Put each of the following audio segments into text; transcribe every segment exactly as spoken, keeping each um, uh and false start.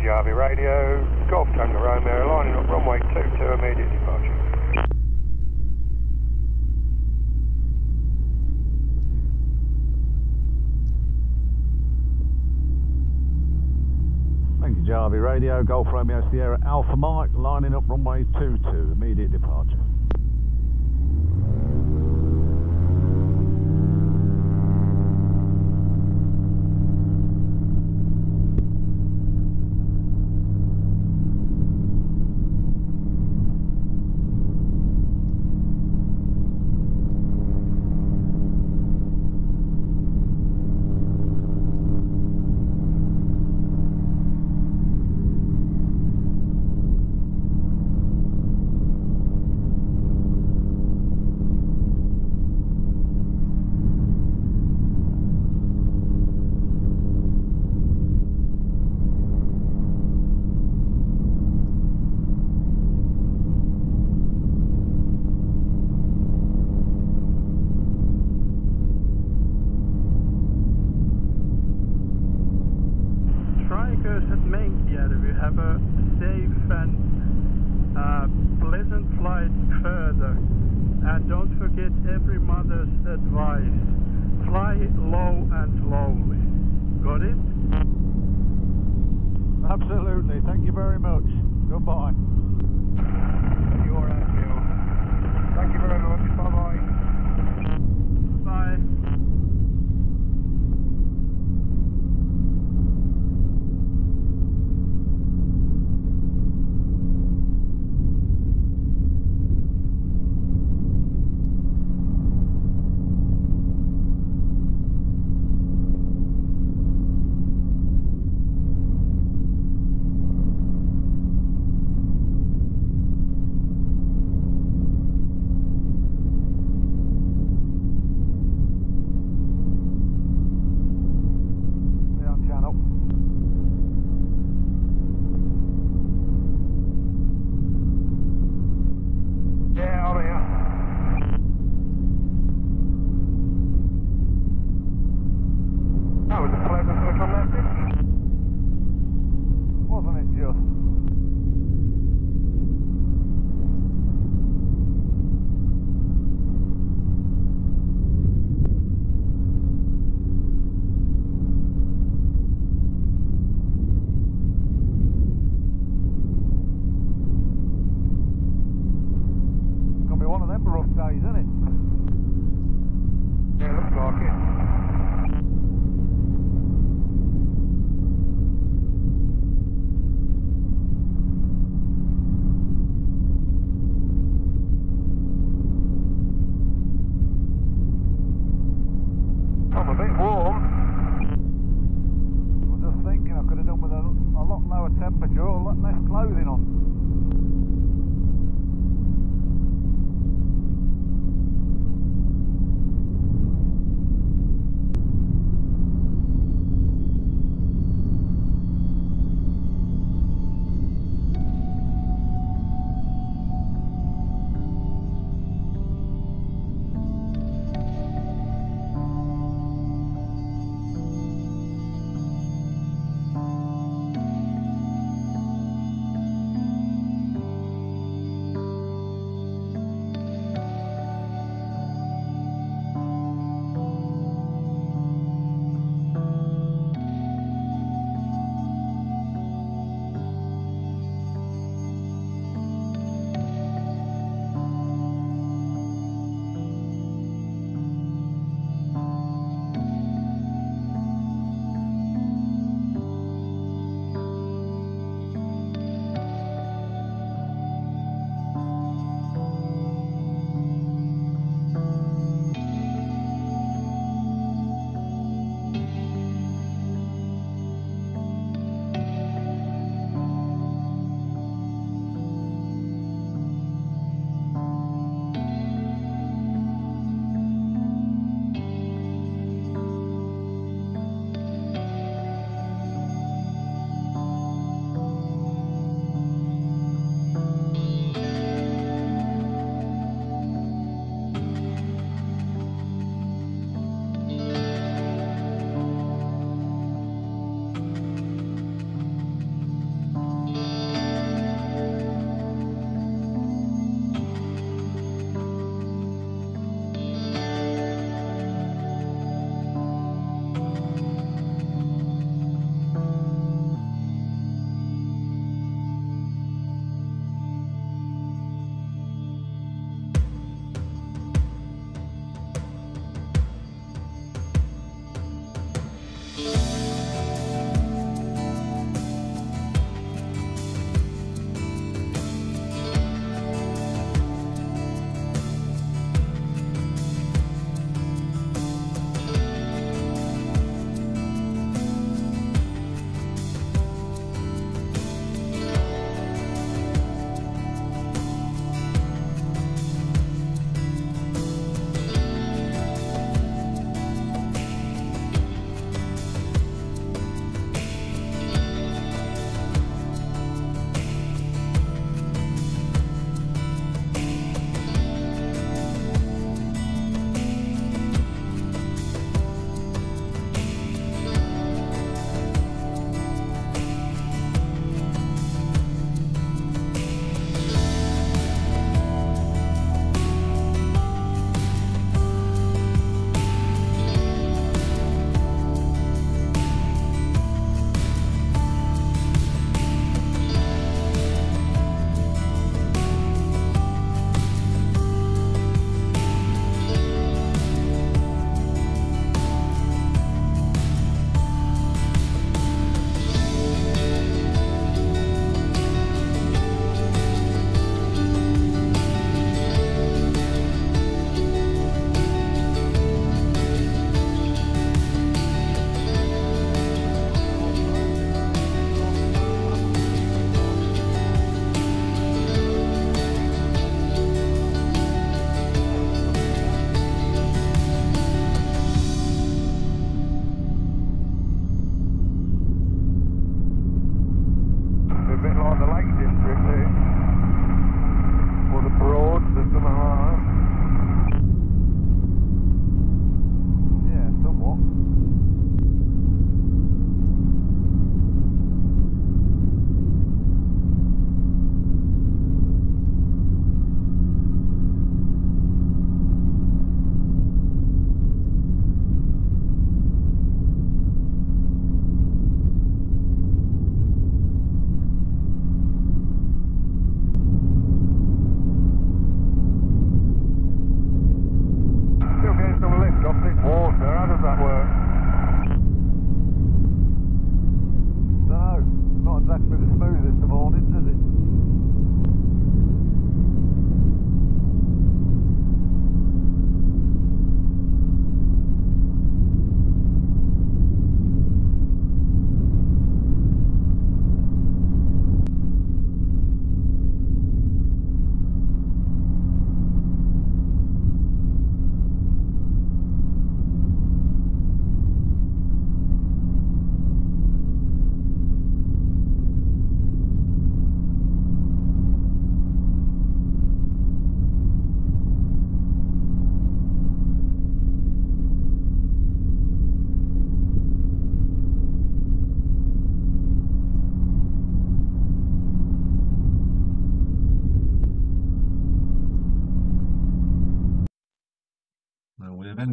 Menkijarvi radio, Golf Tango Romeo, lining up runway two two, immediate departure. Menkijarvi radio, Golf Romeo Sierra Alpha Mike, lining up runway two two, immediate departure. At Menkijarvi, have a safe and uh, pleasant flight further, and don't forget every mother's advice: fly low and slowly. Got it? Absolutely, thank you very much. Goodbye. You're out, Neil. Thank you very much. Bye bye. Bye.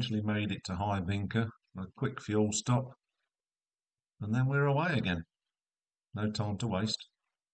eventually made it to Hyvinkaa, a quick fuel stop, and then we're away again. No time to waste.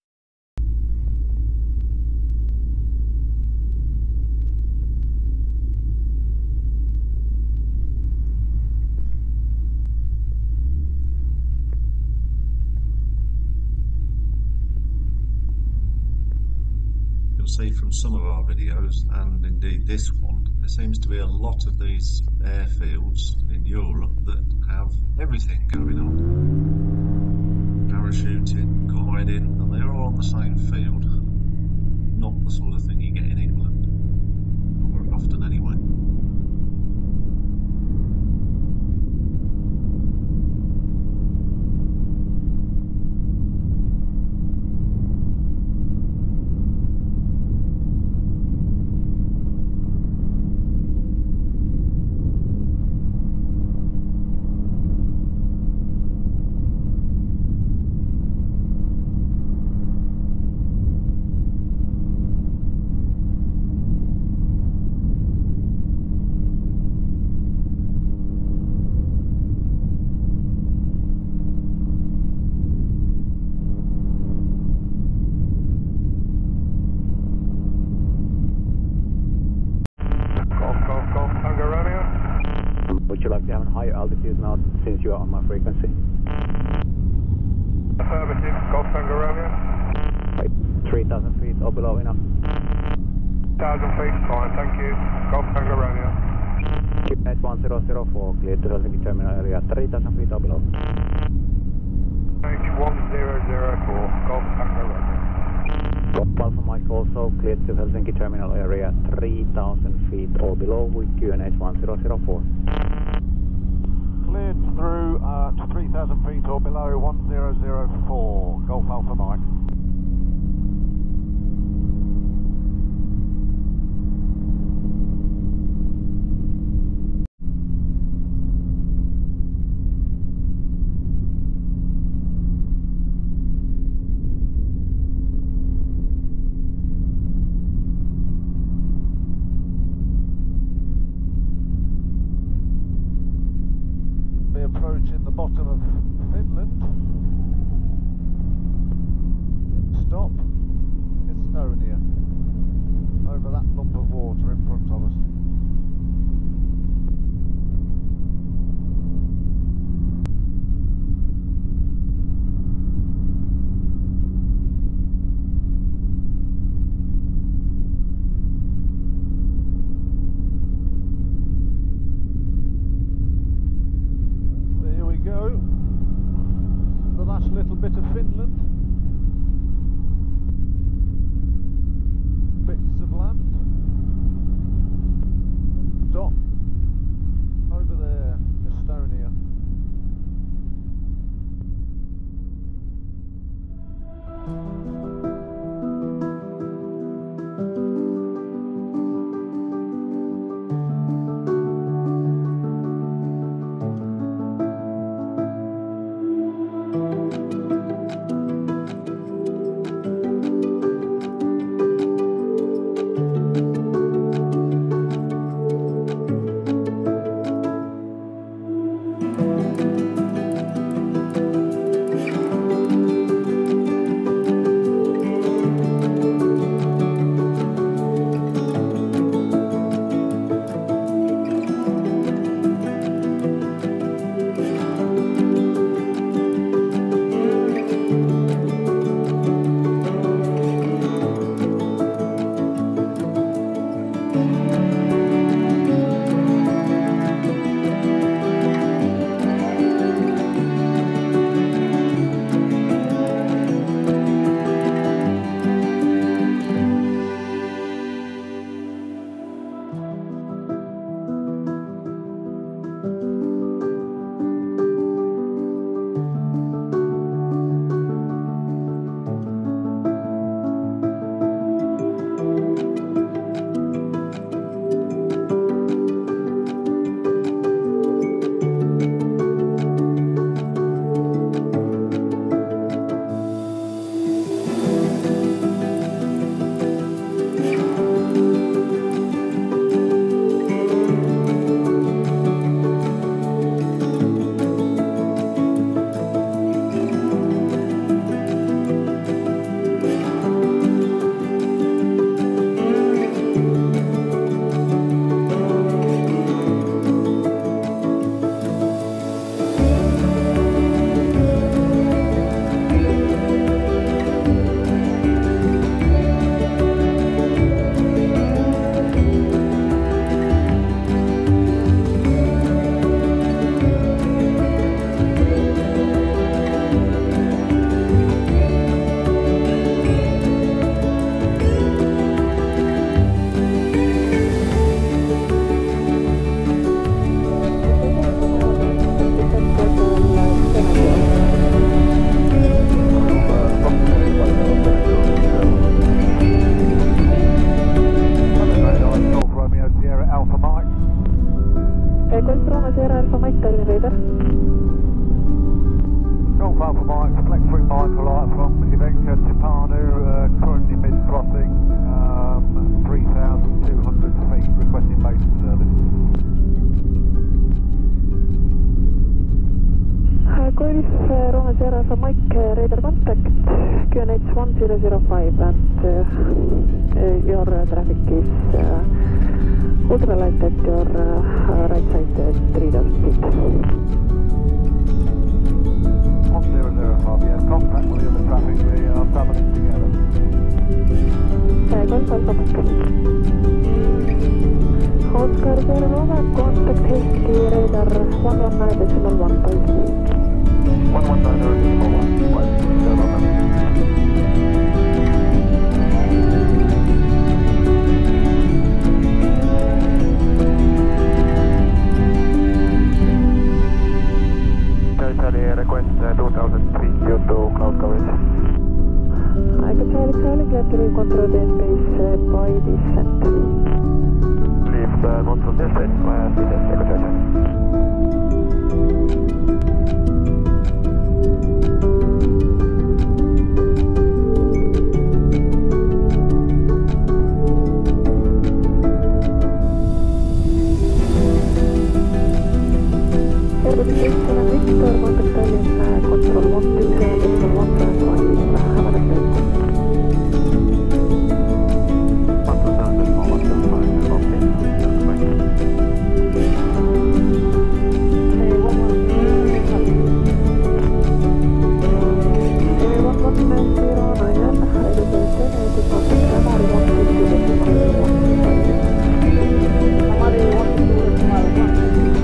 See from some of our videos, and indeed this one, there seems to be a lot of these airfields in Europe that have everything going on. Parachuting, gliding, and they're all on the same field. Not the sort of thing you get in England, not very often anyway. Would you like to have a higher altitude now since you are on my frequency? Affirmative, Golf Tango Romeo. Wait, three thousand feet or below enough? one thousand feet, fine, thank you. Golf Tango Romeo. Keep net one zero zero four, clear to Helsinki terminal area, three thousand feet or below. Thank you, one zero zero four, Golf Tango Romeo. Golf Alpha Mike also cleared to Helsinki terminal area, three thousand feet or below with Q N H one zero zero four. Cleared through uh, to three thousand feet or below, one zero zero four, Golf Alpha Mike. Approaching the bottom of Finland. Stop, Estonia. Over that lump of water in front of us. Little bit of Finland, bits of land, dot over there, Estonia. Alpha Mike, flexwing microlight from Hyvinkaa to Parnu, uh, currently mid-crossing, um, three thousand two hundred feet, requesting basic service. Uh, Coilis, uh, Roma Sierra Alpha Mike, uh, radar contact, Q N H one zero zero five, and uh, uh, your uh, traffic is uh, ultralight at your uh, uh, right side, uh, three thousand feet. one zero zero five, yes, contact with the other traffic, we are travelling together. Uh, Golf Alpha Mike. Oscar Sierra Roma, contact Helsinki, radar one one nine decimal one five. one one nine decimal one five, zero nine. Charlie, request uh, two thousand feet due to cloud coverage. I can Charlie, Charlie, glad to recontrol the space uh, by descent. Leave uh, not from this side, via C D S, Echo Charlie. Victor, contact Tallinn, uh, control one two seven decimal one five, uh, have a nice day. one two seven decimal one five, okay, that's fine. Hey, one one Hey, one one zero nine, I will be Estonia, this one six, Amari one two two decimal one five. Amari one two two decimal one five.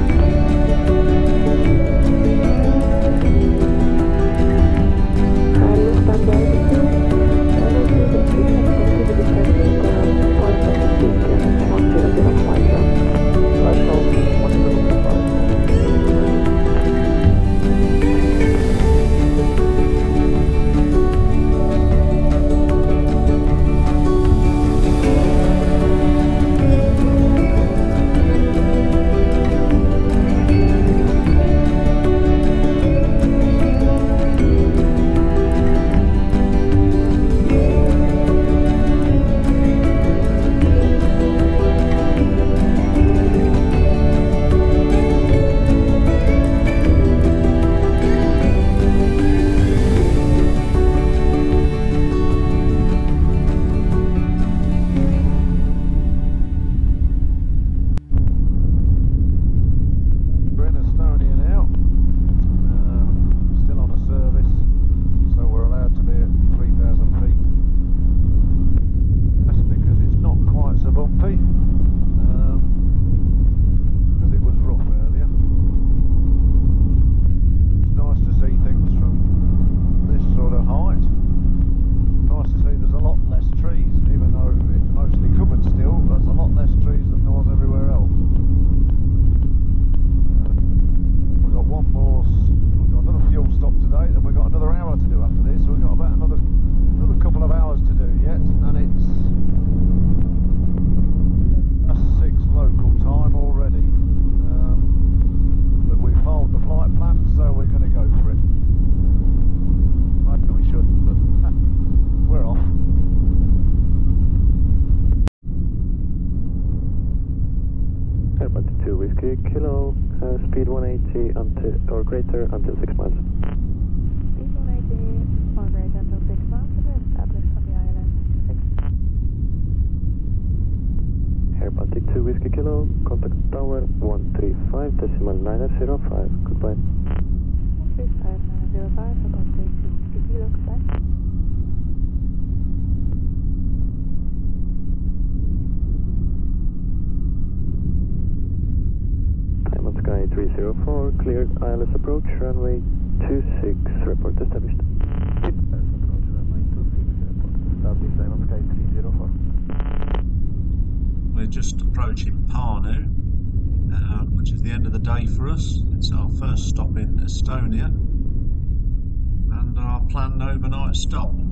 Kilo, uh, speed one eighty until, or greater until six miles. Speed one eighty or greater until six miles, and we're established on the island. six. Air Baltic two Whiskey Kilo, contact tower one three five decimal nine zero five, goodbye. one three five nine zero five, about two Whiskey Kilo, goodbye. Sky three zero four, cleared I L S approach, runway two six, report established. I L S approach, runway two six, report established, I'm on Sky three zero four. We're just approaching Parnu, uh, which is the end of the day for us. It's our first stop in Estonia and our planned overnight stop.